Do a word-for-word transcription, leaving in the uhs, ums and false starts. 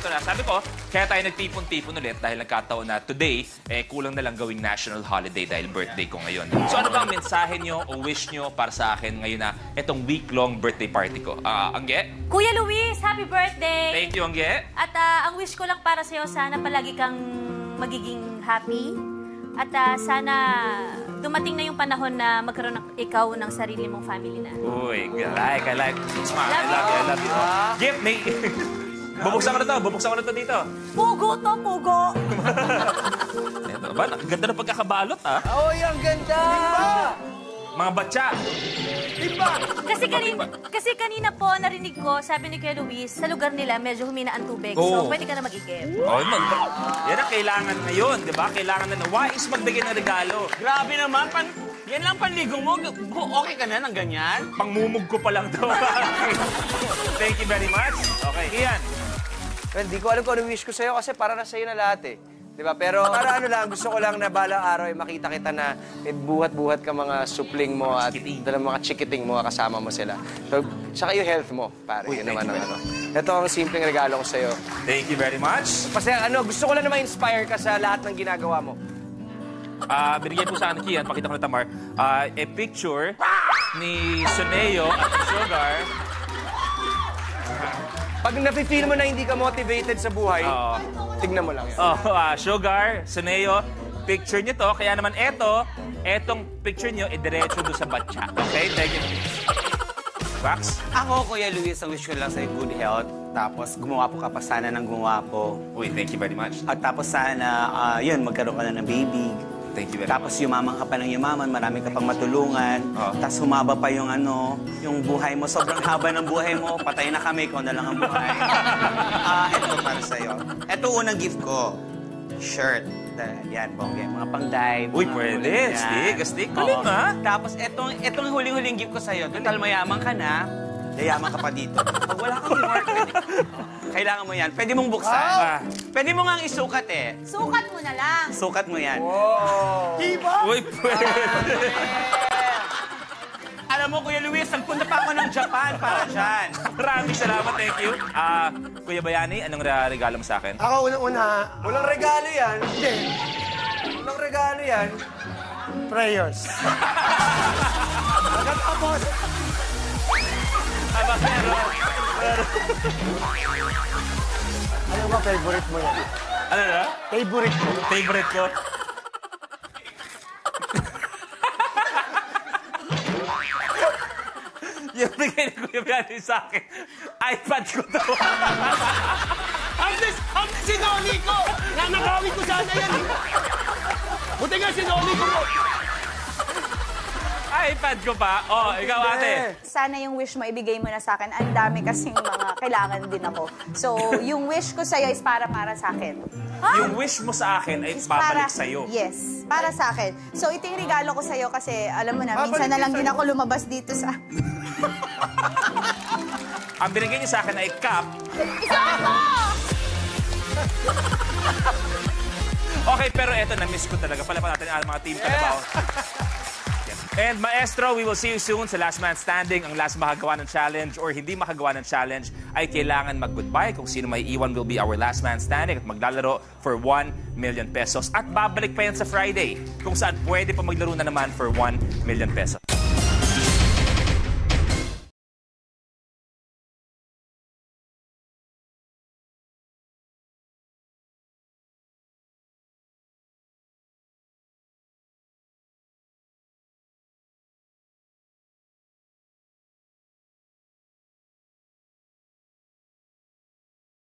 ito na. Sabi ko, kaya tayo nagtipon-tipon ulit dahil nagkataon na today, eh, kulang na lang gawing national holiday dahil birthday ko ngayon. So ano ba ang mensahe nyo o wish nyo para sa akin ngayon na itong week-long birthday party ko? Ah, uh, Angge? Kuya Luis, happy birthday! Thank you, Angge. At uh, ang wish ko lang para sa'yo, sana palagi kang magiging happy. At uh, sana dumating na yung panahon na magkaroon ng ikaw ng sarili mong family na. Uy, I like, I like. Mwah, I Love love you, I you. love you. Gift, may... bubuksan ko na to, bubuksan ko na to dito. Pugo to, pugo! Ito ba? Ganda ng pagkakabalot, ah. Oy, ang ganda! Mga batya. Iba! Kasi kanina, kasi kanina po narinig ko, sabi ni Kuya Luis, sa lugar nila medyo humina ang tubig. Oo. So, pwede ka na mag-igip. Oh, mag yan ang kailangan ngayon, di ba? Kailangan na na. Wise magbigay ng regalo. Grabe naman, pan yan lang panligo mo. Okay ka na ng ganyan? Pangmumug ko pa lang to. Thank you very much. Okay, Ian. Well, di ko alam kung ano wish ko sa'yo kasi para na sa'yo na lahat eh. Di ba? Pero para ano lang, gusto ko lang na balang araw ay makita kita na may buhat-buhat ka mga supling mo at dalang mga chikiting mo kasama mo sila. So, saka yung health mo, pare. Uy, Yun thank naman you ang ano. Ito ang simpleng regalo ko sa'yo. Thank you very much. Kasi ano, gusto ko lang na ma-inspire ka sa lahat ng ginagawa mo. Ah, uh, binigyan po sa akin, Kian, pakita ko na Tamar, uh, a picture ni Suneo at Sugar. Pag nafe-feel mo na hindi ka motivated sa buhay, Oo. tignan mo lang yan. Oh, uh, Sugar, Suneo, picture nyo to. Kaya naman eto, etong picture nyo, idiretso doon sa batya. Okay? Thank you. Wax? Ako, Kuya Luis, ang wish ko lang sa'yo good health. Tapos gumawa po ka pa sana ng gumawa po. Uy, thank you very much. At tapos sana, ah, yun, magkaroon ka na ng baby. Thank you very Tapos yumaman ka pa ng yumaman, marami ka pang matulungan. Oh. Tapos humaba pa yung ano, yung buhay mo. Sobrang haba ng buhay mo. Patay na kami, ikaw na lang ang buhay. Ah, ito para sa'yo. Ito unang gift ko. Shirt. Da- Yan, bongge. Mga pang-dive. Uy, mga pwede. kulay yan. Stick, stick. Galing, Oo. ha? Tapos itong, itong huling-huling gift ko sa'yo. Total, mayaman ka na. Yayaman ka pa dito. Pag wala kang work, pwede, kailangan mo yan. Pwede mong buksan. Ah. Pwede mo nga isukat eh. Sukat mo na lang. Sukat mo yan. Uy, pwede. Alam mo, Kuya Luis, nagpunta pa ako ng Japan para dyan. Maraming salamat, thank you. Ah, Kuya Bayani, anong re- regalo mo sa akin? Ako, unang-una, walang regalo yan. Hindi. Walang regalo yan. Prayers. Pagkatapos, Aba, pero... ano ba favorite mo yan? Ano na? Favorite mo? Favorite ko? Yung bigay ni Kuya Bayani sa akin, iPad ko to. Ang sis, ang sinoli ko! Nanakawin ko sana yan! Buti nga sinoli ko mo! iPad ko pa. Oh, ikaw ate. Sana yung wish mo, ibigay mo na sa akin. Ang dami kasing mga kailangan din ako. So, yung wish ko sa'yo is para-para sa akin. Yung wish mo sa akin ay Is babalik sa'yo. Yes, para sa akin. So, ito yung regalo ko sa'yo kasi, alam mo na, minsan na lang din ako lumabas dito sa... Ang binigay niyo sa akin ay cup. Isa ako! Okay, pero eto, na-miss ko talaga. Pala pa natin ang mga team Kalabaw. And Maestro, we will see you soon sa Last Man Standing. Ang last makagawa ng challenge or hindi makagawa ng challenge ay kailangan mag-goodbye. Kung sino may iwan will be our Last Man Standing at maglalaro for one million pesos. At babalik pa yan sa Friday kung saan pwede pa maglaro na naman for one million pesos.